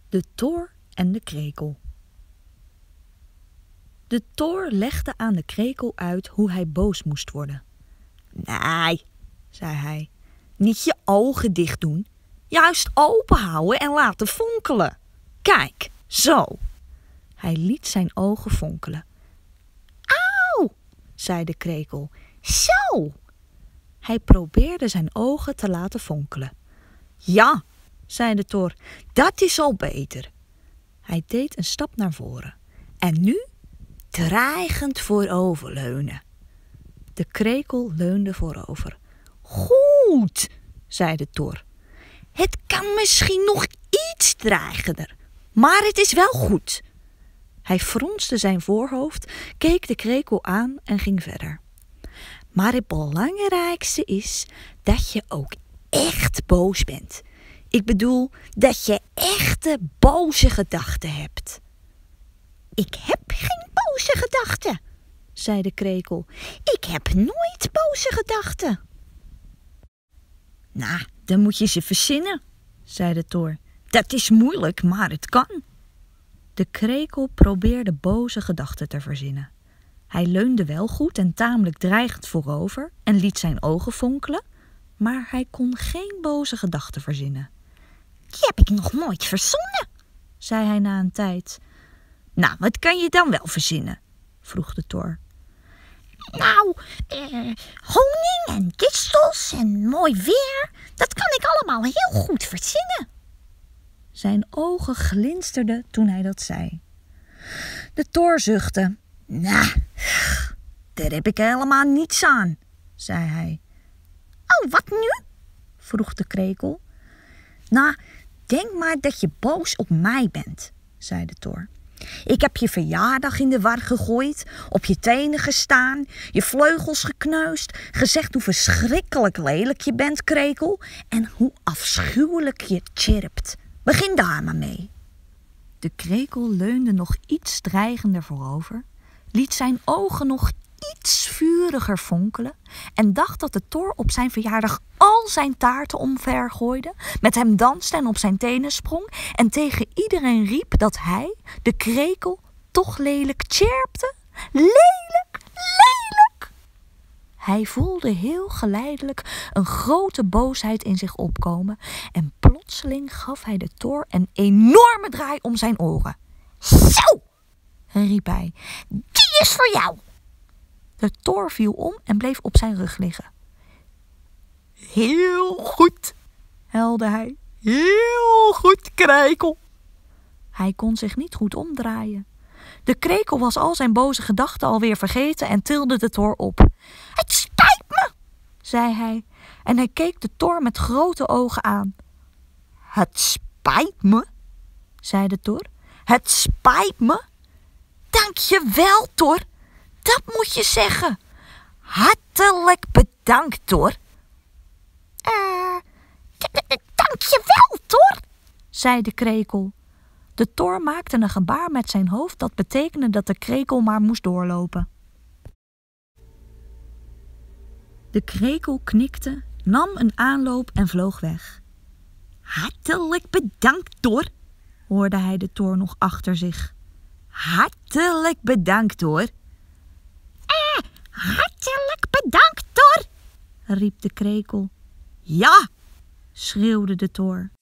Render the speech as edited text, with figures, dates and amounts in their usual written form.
De tor en de krekel. De tor legde aan de krekel uit hoe hij boos moest worden. Nee, zei hij, niet je ogen dicht doen, juist open houden en laten fonkelen. Kijk, zo. Hij liet zijn ogen fonkelen. Auw, zei de krekel, zo. Hij probeerde zijn ogen te laten fonkelen. Ja, zei de tor, dat is al beter. Hij deed een stap naar voren. En nu dreigend vooroverleunen. De krekel leunde voorover. Goed, zei de tor. Het kan misschien nog iets dreigender, maar het is wel goed. Hij fronste zijn voorhoofd, keek de krekel aan en ging verder. Maar het belangrijkste is dat je ook echt boos bent. Ik bedoel dat je echte boze gedachten hebt. Ik heb geen boze gedachten, zei de krekel. Ik heb nooit boze gedachten. Nou, dan moet je ze verzinnen, zei de tor. Dat is moeilijk, maar het kan. De krekel probeerde boze gedachten te verzinnen. Hij leunde wel goed en tamelijk dreigend voorover en liet zijn ogen fonkelen, maar hij kon geen boze gedachten verzinnen. Die heb ik nog nooit verzonnen, zei hij na een tijd. Nou, wat kan je dan wel verzinnen? Vroeg de tor. Nou, honing en kistels en mooi weer, dat kan ik allemaal heel goed verzinnen. Zijn ogen glinsterden toen hij dat zei. De tor zuchtte. Nou, daar heb ik helemaal niets aan, zei hij. Oh, wat nu? Vroeg de krekel. Nou, denk maar dat je boos op mij bent, zei de tor. Ik heb je verjaardag in de war gegooid, op je tenen gestaan, je vleugels gekneusd, gezegd hoe verschrikkelijk lelijk je bent, krekel, en hoe afschuwelijk je chirpt. Begin daar maar mee. De krekel leunde nog iets dreigender voorover, liet zijn ogen nog iets vuriger fonkelen en dacht dat de tor op zijn verjaardag al zijn taarten omver gooide, met hem danste en op zijn tenen sprong en tegen iedereen riep dat hij, de krekel, toch lelijk chirpte. Lelijk, lelijk! Hij voelde heel geleidelijk een grote boosheid in zich opkomen en plotseling gaf hij de tor een enorme draai om zijn oren. Zo, riep hij, die is voor jou! De tor viel om en bleef op zijn rug liggen. Heel goed, huilde hij. Heel goed, krekel. Hij kon zich niet goed omdraaien. De krekel was al zijn boze gedachten alweer vergeten en tilde de tor op. Het spijt me, zei hij en hij keek de tor met grote ogen aan. Het spijt me, zei de tor. Het spijt me. Dank je wel, tor. Dat moet je zeggen. Hartelijk bedankt, tor. Dank je wel, tor, zei de krekel. De tor maakte een gebaar met zijn hoofd dat betekende dat de krekel maar moest doorlopen. De krekel knikte, nam een aanloop en vloog weg. Hartelijk bedankt, tor, hoorde hij de tor nog achter zich. Hartelijk bedankt, tor. Hartelijk bedankt, tor, riep de krekel. Ja, schreeuwde de tor.